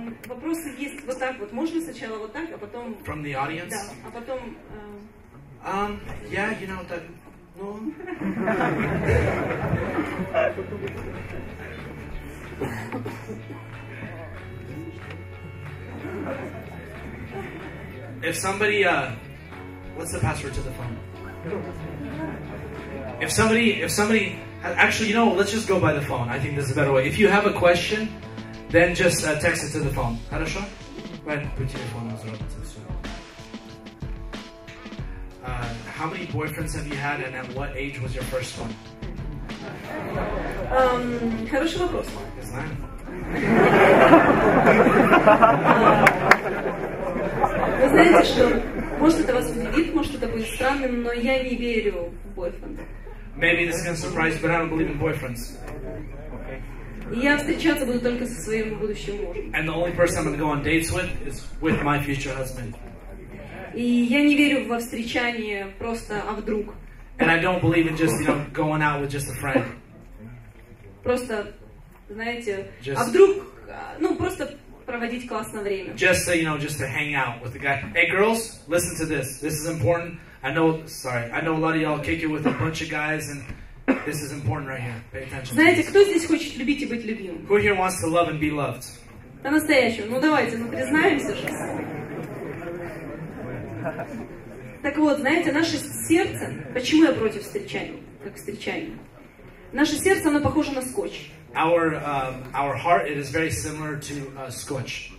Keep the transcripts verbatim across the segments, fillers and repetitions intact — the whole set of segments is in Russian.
Um, вопросы есть вот так вот. Можно сначала вот так, а потом... From the audience? Да, а потом... Uh... Um, yeah, you know, that... No. If somebody, uh, what's the password to the phone? If somebody, if somebody, actually, you know, let's just go by the phone. I think this is a better way. If you have a question, then just uh, text it to the phone. Хорошо? Right, put your phone on. Uh, how many boyfriends have you had, and at what age was your first one? Um, хороший вопрос. Не знаю. Вы знаете, что может это вас удивит, может это будет странным, но я не верю в бойфренда. Maybe this is going to surprise you, but I don't believe in boyfriends. И я встречаться буду только со своим будущим мужем. And the only person I'm going to go on dates with is with my future husband. И я не верю во встречание просто, а вдруг. And I don't believe in just, you know, going out with just a friend. Просто, знаете, Just- а вдруг, ну, просто проводить классное время. Just to, you know, just to hang out with the guy. Hey girls, listen to this. This is important. I know, sorry, I know a lot of y'all kick it with a bunch of guys, and this is important right here. Pay attention. Знаете, кто здесь хочет любить и быть любимым? Who here wants to love and be loved? По-настоящему. Ну давайте, ну признаемся же. Так вот, знаете, наше сердце, почему я против встречаний, как встречаний? Наше сердце, оно похоже на скотч. Our um, our heart, it is very similar to uh, scotch.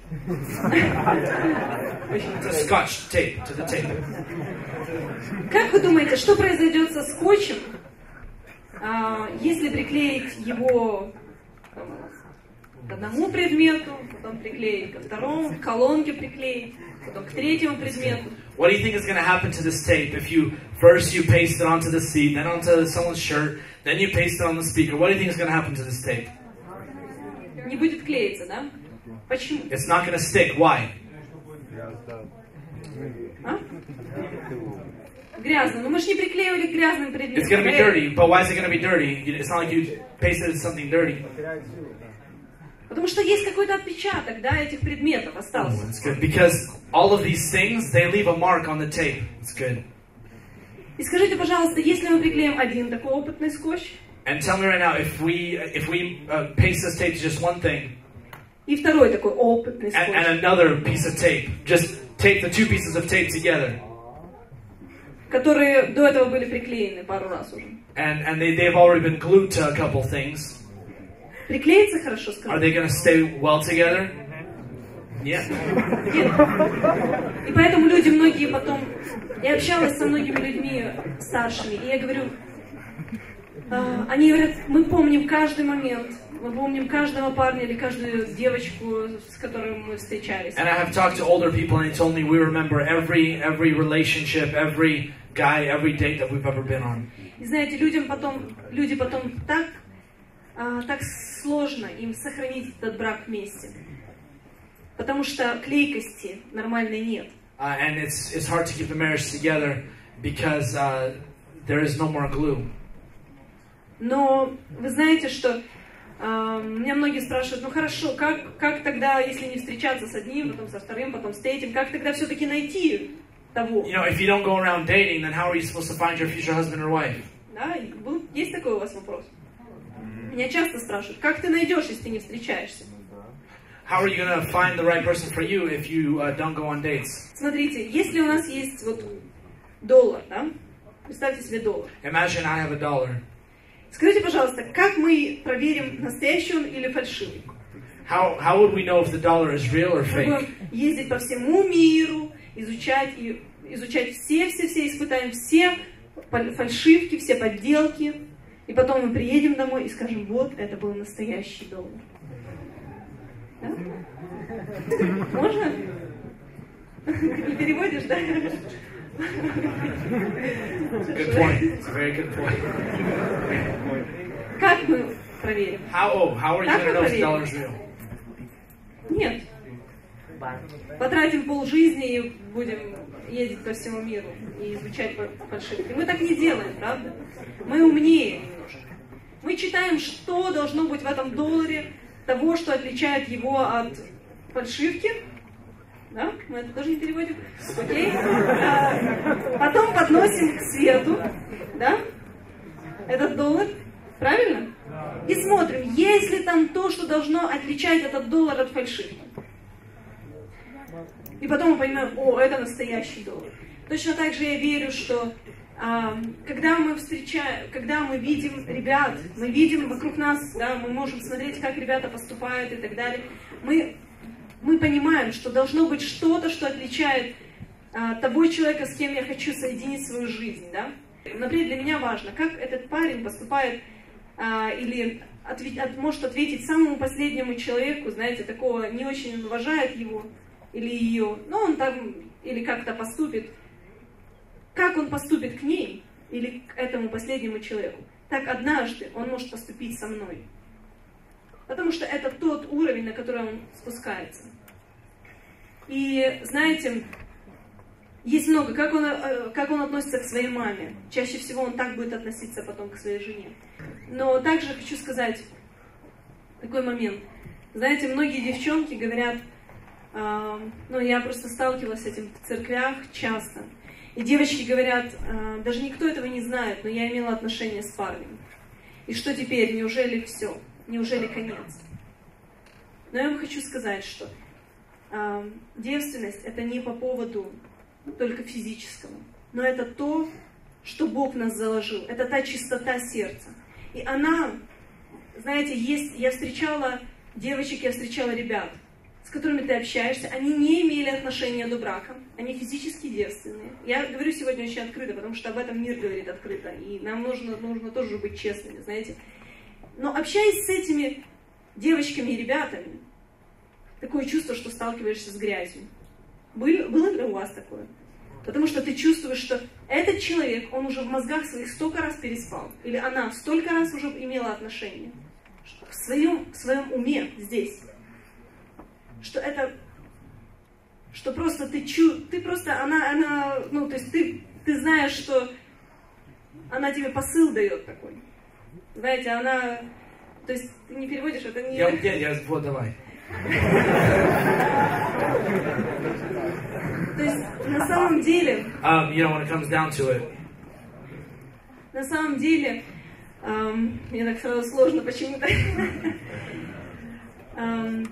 To scotch tape, to the tape. Как вы думаете, что произойдет со скотчем, а, если приклеить его там, к одному предмету, потом приклеить ко второму, к колонке приклеить, потом к третьему предмету? What do you think is going to happen to this tape if you first you paste it onto the seat, then onto someone's shirt, then you paste it on the speaker? What do you think is going to happen to this tape? Не будет клеиться, да? Почему? It's not going to stick. Why? А? Грязно. Ну мы же не приклеивали к грязным It's предметам. going to be dirty, but why is it going to be dirty? It's not like you pasted something dirty. Потому что есть какой-то отпечаток, да, этих предметов остался. It's good because all of these things, they leave a mark on the tape. It's good. И скажите, пожалуйста, если мы приклеим один такой опытный скотч, And tell me right now, if we if we uh, paste this tape to just one thing, и второй такой опытный and, скотч, and another piece of tape, just tape the two pieces of tape together, которые до этого были приклеены пару раз уже. and and they they've already been glued to a couple things. Приклеится хорошо, Are сказать? they going to stay well together? Yeah. Нет. И поэтому люди многие потом... Я общалась со многими людьми старшими, и я говорю... а, они говорят, мы помним каждый момент, мы помним каждого парня или каждую девочку, с которой мы встречались. And I have talked to older people, and they told me we remember every every relationship, every guy, every date that we've ever been on. И знаете, людям потом, люди потом так, а, так сложно им сохранить этот брак вместе. Потому что клейкости нормальной нет. Uh, and it's it's hard to keep the marriage together because uh, there is no more glue. Но вы знаете, что э, меня многие спрашивают, ну хорошо, как, как тогда, если не встречаться с одним, потом со вторым, потом с третьим, как тогда все-таки найти того? You know, if you don't go around dating, then how are you supposed to find your future husband or wife? Да, и был, есть такой у вас вопрос? Меня часто спрашивают, как ты найдешь, если ты не встречаешься? How are you going to find the right person for you if you uh, don't go on dates? Смотрите, если у нас есть вот доллар, да? Представьте себе доллар. Imagine I have a dollar. Скажите, пожалуйста, как мы проверим, настоящий он или фальшивый? How how would we know if the dollar is real or Мы fake? будем ездить по всему миру, изучать, и, изучать все-все-все испытаем, все фальшивки, все подделки. И потом мы приедем домой и скажем, вот, это был настоящий доллар. Да? Можно? Не переводишь, да? Good point. It's a very good point. Как мы проверим? How oh, how are you going to know if the dollar is real? Нет. Потратим полжизни и будем ездить по всему миру и изучать фальшивки. Мы так не делаем, правда? Мы умнее немножко. Мы читаем, что должно быть в этом долларе, того, что отличает его от фальшивки. Да? Мы это тоже не переводим. Окей. А, потом подносим к свету. Да? Этот доллар. Правильно? И смотрим, есть ли там то, что должно отличать этот доллар от фальшивки. И потом мы понимаем, о, это настоящий доллар. Точно так же я верю, что а, когда мы встречаем, когда мы видим ребят, мы видим вокруг нас, да, мы можем смотреть, как ребята поступают и так далее, мы, мы понимаем, что должно быть что-то, что отличает а, того человека, с кем я хочу соединить свою жизнь. Да? Например, для меня важно, как этот парень поступает а, или ответ, от, может ответить самому последнему человеку, знаете, такого не очень уважает его или ее, но он там или как-то поступит. Как он поступит к ней или к этому последнему человеку, так однажды он может поступить со мной. Потому что это тот уровень, на который он спускается. И знаете, есть много, как он, как он относится к своей маме. Чаще всего он так будет относиться потом к своей жене. Но также хочу сказать такой момент. Знаете, многие девчонки говорят, э, ну я просто сталкивалась с этим в церквях часто. И девочки говорят, э, даже никто этого не знает, но я имела отношения с парнем. И что теперь? Неужели все? Неужели конец? Но я вам хочу сказать, что э, девственность это не по поводу только физическому, но это то, что Бог в нас заложил. Это та чистота сердца. И она, знаете, есть, я встречала девочек, я встречала ребят, с которыми ты общаешься, они не имели отношения до брака, они физически девственные. Я говорю сегодня очень открыто, потому что об этом мир говорит открыто, и нам нужно, нужно тоже быть честными, знаете. Но общаясь с этими девочками и ребятами, такое чувство, что сталкиваешься с грязью. Было, было ли у вас такое? Потому что ты чувствуешь, что этот человек, он уже в мозгах своих столько раз переспал, или она столько раз уже имела отношения, в своем, в своем уме здесь, что это, что просто ты чу, ты просто, она, она, ну, то есть ты, ты знаешь, что она тебе посыл дает такой. Знаете, она, то есть ты не переводишь, это не... Я, я, я, вот, давай. То есть, на самом деле, Um, you know, when it comes down to it, на самом деле, эм, мне так сразу сложно почему-то. эм,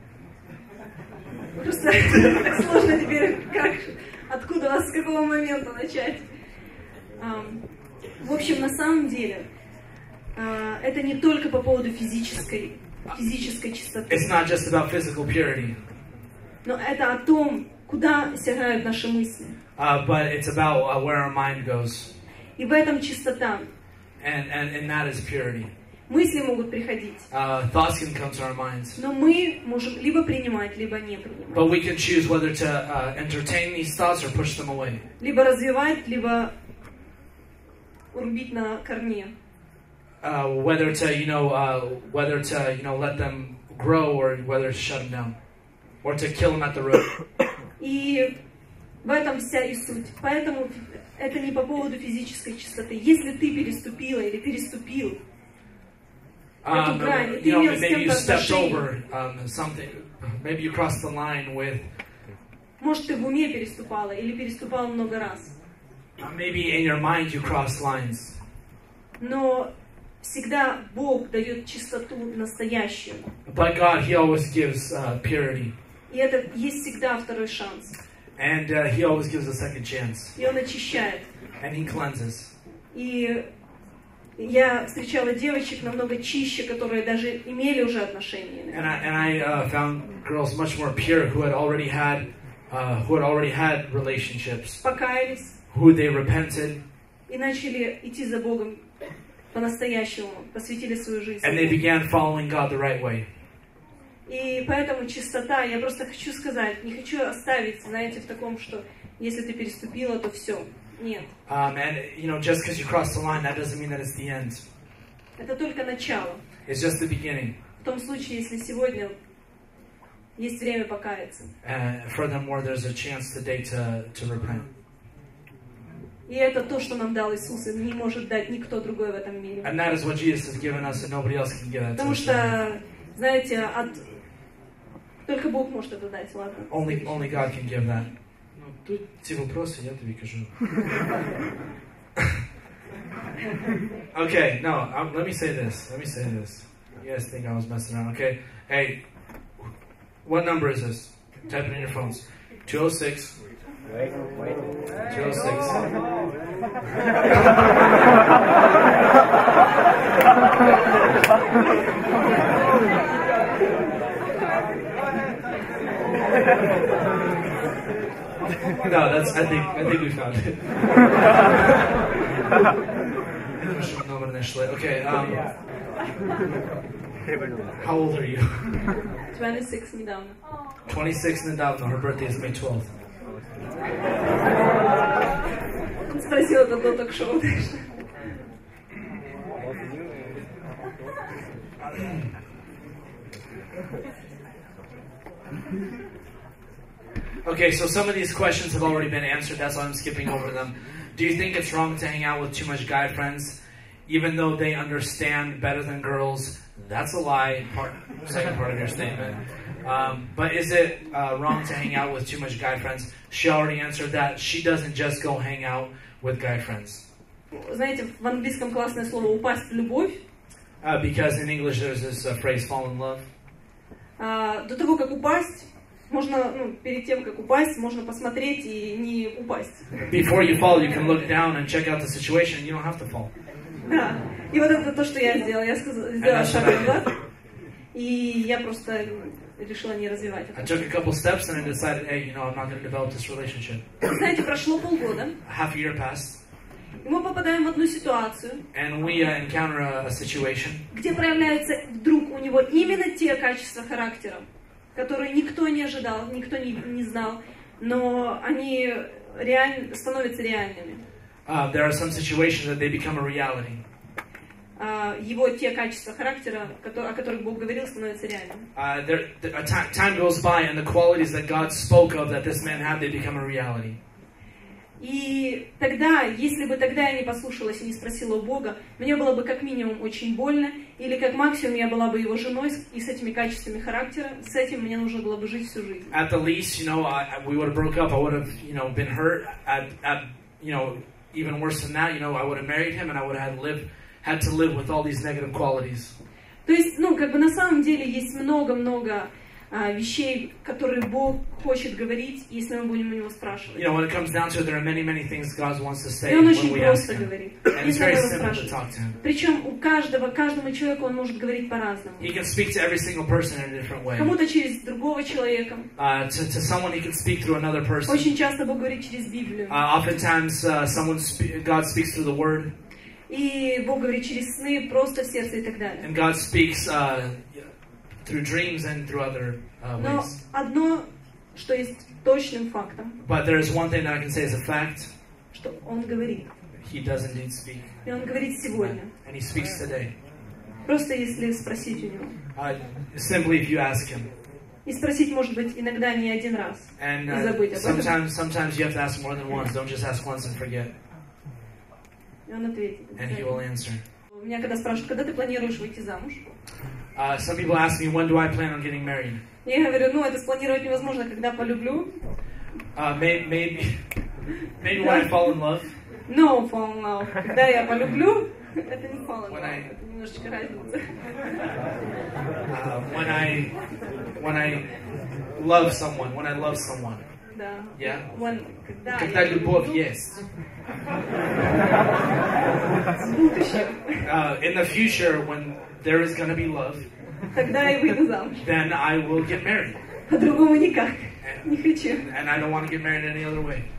просто так сложно теперь, как, откуда вас, с какого момента начать. Эм, в общем, на самом деле, э, это не только по поводу физической, физической чистоты. it's not just about physical purity, Но это о том, куда сягают наши мысли. uh, but it's about uh, where our mind goes, И в этом чистота. and, and, and that is purity. Мысли могут приходить, Uh, thoughts can come to our minds, но мы можем либо принимать, либо не принимать. but we can choose whether to uh, entertain these thoughts or push them away. Либо развивать, либо рубить на корне. Uh, whether to, you know, uh, whether to, you know, let them grow or whether to shut them down, or to kill them at the root. И в этом вся и суть. Поэтому это не по поводу физической чистоты. Если ты переступила или переступил эту Um, грань, и ты you know, имел с maybe you кем-то stepped отношения, over um, something. Maybe you crossed the line with. может, ты в уме переступала или переступал много раз. Uh, maybe in your mind you crossed lines. Но всегда Бог дает чистоту настоящую. But God, He always gives uh, purity, И это есть всегда второй шанс. and uh, He always gives a second chance, И Он очищает. and He cleanses. И я встречала девочек намного чище, которые даже имели уже отношения. And I and I uh, found girls much more pure who had already had uh, who had already had relationships, Покаялись who they repented, и начали идти за Богом по-настоящему, посвятили свою жизнь. and they began following God the right way. И поэтому чистота, я просто хочу сказать, не хочу оставить, знаете, в таком, что если ты переступила, то все. Нет. Um, and you know, just because you crossed the line, that doesn't mean that it's the end. Это только начало. It's just the beginning. В том случае, если сегодня есть время покаяться. Uh, furthermore, there's a chance today to to repent. И это то, что нам дал Иисус, и не может дать никто другой в этом мире. And that is what Jesus has given us, and nobody else can give that to Потому us. что, знаете, от Только Бог может это дать, ладно. Only, only God can give that. Ну, тут те вопросы я тебе кажу. Okay, no, um, let me say this. Let me say this. You guys think I was messing around, okay? Hey, what number is this? Type it in your phones. two oh six. Wait, wait. two oh six. No, that's, I think, I think we found it. Okay, um, how old are you? twenty-six недавно. twenty-six недавно, her birthday is May twelfth. Он спросил это до ток-шоу. Okay, so some of these questions have already been answered, that's why I'm skipping over them. Do you think it's wrong to hang out with too much guy friends, even though they understand better than girls? That's a lie, part, second part of your statement. Um, but is it uh, wrong to hang out with too much guy friends? She already answered that. She doesn't just go hang out with guy friends. Знаете, в английском классное слово «упасть в любовь». Uh, because in English there's this uh, phrase, fall in love. Uh, до того, как упасть, можно, ну, перед тем, как упасть, можно посмотреть и не упасть. Before you fall, you can look down and check out the situation. You don't have to fall. Да. И вот это то, что я сделала. Я сказала, сделала шаг назад, и я просто решила не развивать это. I took a couple steps and I decided, hey, you know, I'm not going to develop this relationship. Знаете, прошло полгода. Half a year passed. И мы попадаем в одну ситуацию, And we uh, encounter a, a situation где проявляются вдруг у него именно те качества характера, которые никто не ожидал, никто не, не знал, но они реаль... становятся реальными. Uh, there are some situations that they become a reality. Uh, его те качества характера, о которых Бог говорил, становятся реальными. Uh, there, there, a t- time goes by and the qualities that God spoke of that this man had, they become a reality. И тогда, если бы тогда я не послушалась и не спросила у Бога, мне было бы как минимум очень больно, или как максимум я была бы его женой и с этими качествами характера, с этим мне нужно было бы жить всю жизнь. At the least, you know, I, we would have broke up. I would have, you know, been hurt. At, at, you know, even worse than that, you know, I would have married him and I would have had, live, had to live with all these negative qualities. То есть, ну, как бы на самом деле есть много-много а, вещей, которые Бог хочет говорить, если мы будем у него спрашивать. You know, when it comes down to it, there are many, many things God wants to say И он when очень we ask просто him. говорит. And it's Если very мы его simple to спрашиваем. talk to him. Причем у каждого, каждому человеку он может говорить по-разному. He can speak to every single person in a different way. Кому-то через другого человека. Uh, to, to someone, he can speak through another person. Очень часто Бог говорит через Библию. Uh, oftentimes, uh, someone spe- God speaks through the Word. И Бог говорит через сны, просто в сердце и так далее. And God speaks uh, through dreams and through other uh, Но ways. одно, что есть точным фактом, But there is one thing that I can say as a fact. что Он говорит. He does indeed speak. И Он говорит сегодня. And he speaks today. Просто если спросить у Него. Uh, simply if you ask him. И спросить, может быть, иногда не один раз. And И забыть uh, об этом. sometimes, sometimes you have to ask more than once. Don't just ask once and forget. И Он ответит. And he will answer. Меня когда спрашивают, когда ты планируешь выйти замуж? Uh, some people ask me, when do I plan on getting married? Я говорю, ну это спланировать невозможно, когда полюблю. Uh, may, maybe, maybe when I fall in love. No, fall in love. Когда я полюблю, это не fall in When love, I- это немножечко разница. Uh, when I, when I love someone. When I love someone. Да. Yeah. When, когда Когда я любовь люблю, есть. в будущем, Uh, in the future, when there is going to be love, тогда я выйду замуж. then I will get married. По-другому никак. Не хочу. And I don't want to get married any other way.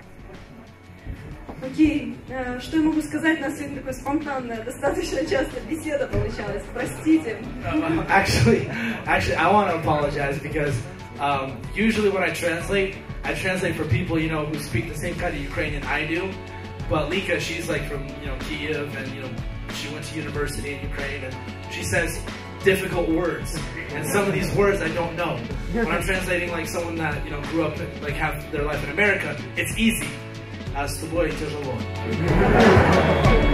Окей, э, что я могу сказать? У нас сегодня такая спонтанная, достаточно часто беседа получалась. Простите. Uh, actually, actually, I want to apologize because um, usually when I translate, I translate for people, you know, who speak the same kind of Ukrainian I do. But Lika, she's like from, you know, Kiev, and, you know, she went to university in Ukraine, and she says difficult words. And some of these words I don't know. When I'm translating like someone that, you know, grew up, like have their life in America, it's easy. А с тобой тяжело.